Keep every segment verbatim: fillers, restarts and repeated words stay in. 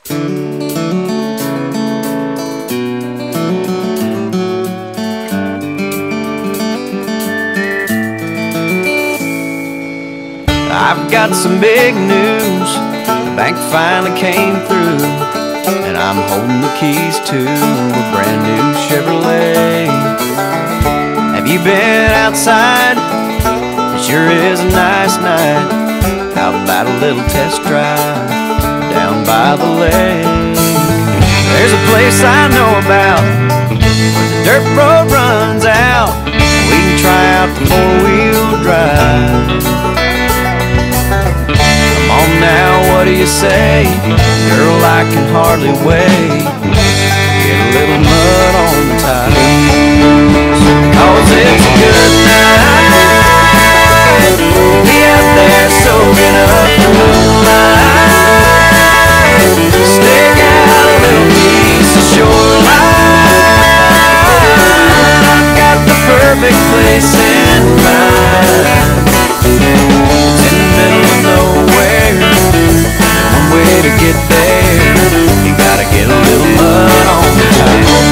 I've got some big news. The bank finally came through, and I'm holding the keys to a brand new Chevrolet. Have you been outside? It sure is a nice night. How about a little test drive down by the lake? There's a place I know about where the dirt road runs out. We can try out the four-wheel drive. Come on now, what do you say? Girl, I can hardly wait. Get a little mud on the tires, 'cause it's a good night. Be out there soaking up the moonlight. Stick out a little piece of shoreline. I've got the perfect place in mind. It's in the middle of nowhere. One way to get there, you gotta get a little mud on the tires.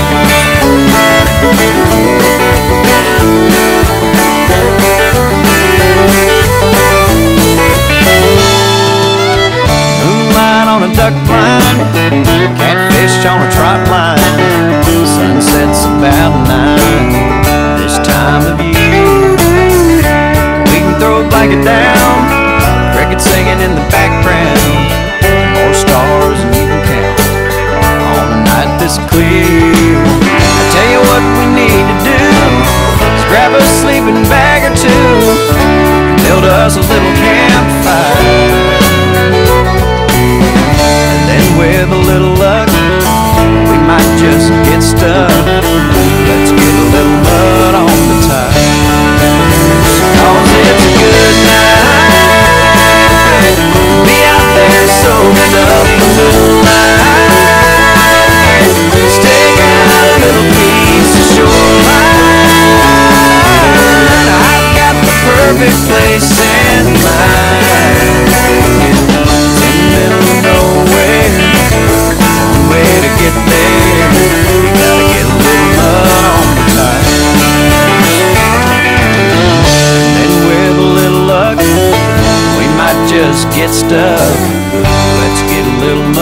Moonlight on a duck blind, catfish on a trot line. Sunset's about nine this time of year. We can throw a blanket down, crickets singing in the background, more stars than you can count on a night this clear. I tell you what we need to do is grab a sleeping bag or two, build us a little campfire, and then with a little luck we might just get stuck. Let's get a little mud on the tires, 'cause it's a good night. Be out there soaking up the moonlight. Stick out a little piece of shoreline. I've got the perfect place in mind. It's in the middle of nowhere. One way to get there, you gotta get a little mud on the tires. And then with a little luck, we might just get stuck. Let's get a little mud